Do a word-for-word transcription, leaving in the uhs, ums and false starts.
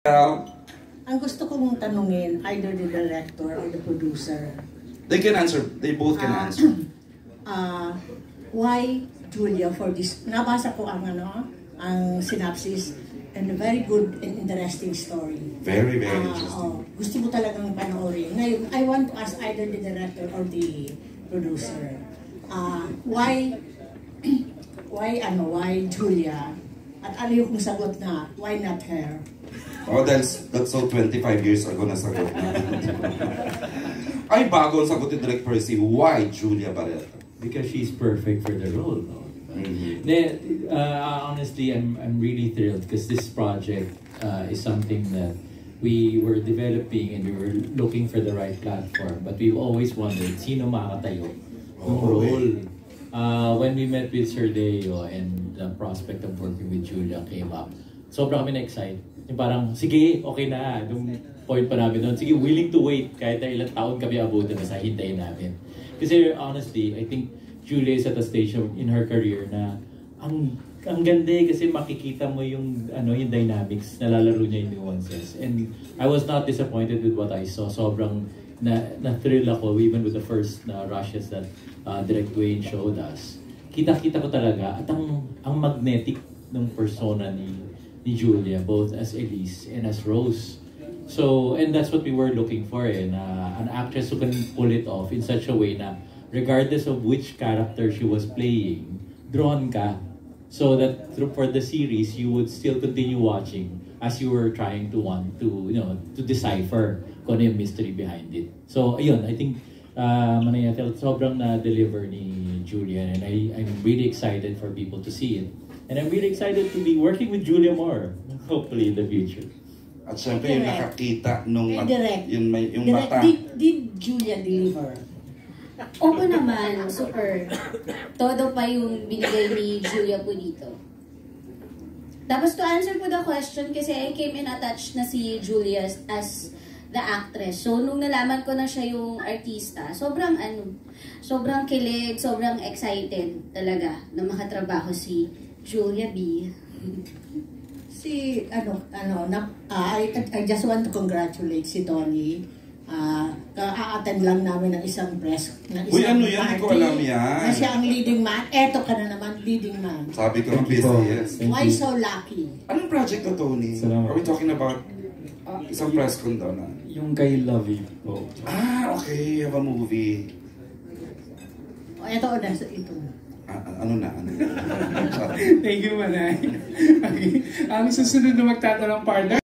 Uh, Ang gusto kong tanungin, either the director or the producer. They can answer. They both can uh, answer. Uh, why Julia for this? Nabasa ko ang ano, ang synopsis, and a very good and interesting story. Very, very uh, interesting. Oh, gusto mo talagang panoorin. Ngayon, I want to ask either the director or the producer. Uh, why, why ano, why Julia? At ano yung sagot na, why not her? Oh, that's, that's so twenty-five years ago na sagot na. Ay, bago ang sagot ni Direk Perci, why Julia Barretto? Because she's perfect for the role, no? Mm-hmm. Then, uh, honestly, I'm, I'm really thrilled because this project uh, is something that we were developing and we were looking for the right platform. But we've always wondered, sino makakatayo ng Oh, role? Uh, when we met with Sir Deo and the prospect of working with Julia came up, sobrang kami na-excite. Yung parang, sige, okay na. Nung point pa namin doon, sige, willing to wait kahit na ilang taon kami abutin na sa hintayin namin. Kasi honestly, I think Julia is at a stage of, in her career na ang ang ganda eh, kasi makikita mo yung ano yung dynamics, nalalaro niya yung nuances. And I was not disappointed with what I saw. Sobrang na na-thrill ako even with the first uh, rushes that uh, Direk Dwayne showed us. Kita-kita ko talaga at ang ang magnetic ng persona ni ni Julia, both as Elise and as Rose. So, and that's what we were looking for, eh, na an actress who can pull it off in such a way na regardless of which character she was playing, drawn ka. So that through for the series, you would still continue watching as you were trying to want to, you know, to decipher kung ano yung mystery behind it. So, ayun, I think uh, Manayatel, sobrang na-deliver ni Julia, and I, I'm really excited for people to see it. And I'm really excited to be working with Julia more, hopefully in the future. At syempre yung nakakita nung mat, yung, yung mata. Did, did Julia deliver? Oo naman, super. Todo pa yung binigay ni Julia po dito. Tapos to answer po the question, kasi I came in attached na si Julia as, as the actress. So nung nalaman ko na siya yung artista, sobrang ano, sobrang kilig, sobrang excited talaga na makatrabaho si Julia B. Si, ano, ano, na, uh, I, I just want to congratulate si Tony. Uh, ka-attend lang namin ng isang press. Ng isang Uy, ano yan? Hindi ko alam yan. Na siya ang leading man. Eto ka na naman, leading man. Sabi ko ng busy, yes. Why so lucky? Anong project to, Tony? Salamat. Are we talking about uh, isang press con daw na? Yung kay Lovey po. Ah, okay. You have a movie. O, eto o, nasa ito. Ah, ano na? Ano na? Thank you, Manay. Okay. Ang susunod na magtatanong partner.